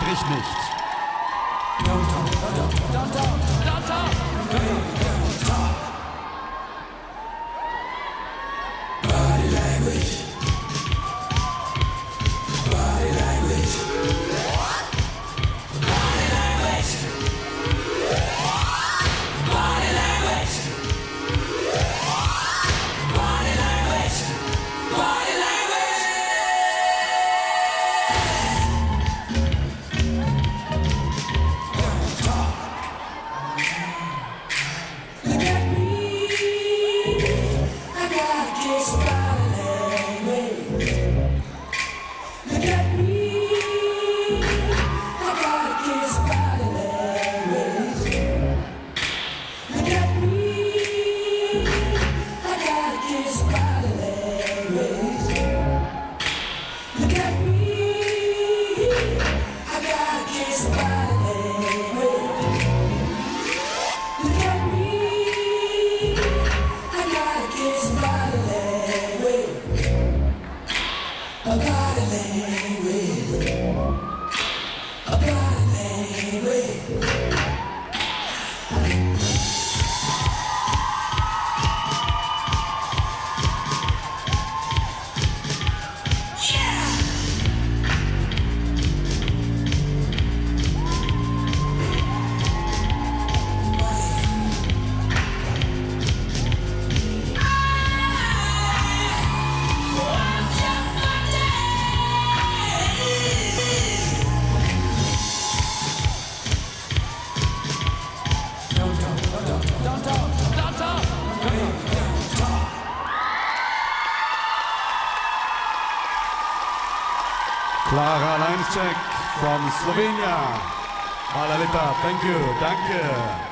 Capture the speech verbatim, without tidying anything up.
Sprich nicht. Don't talk, don't talk, don't talk, don't talk, don't talk. Body language. Body language. Body language. Body language. Body language. Body language. Don't talk. Look at me. I got a case of body language. Look at me. I got a case of body language. Look at me. I got a case of body language. Look at me. I got a case of body language. Look at me. I got a case of body language. A body language. A body language. Don't talk, don't talk, don't talk, don't talk, don't talk. Klara Lainscek from Slovenia. Hvala lepa, thank you, danke.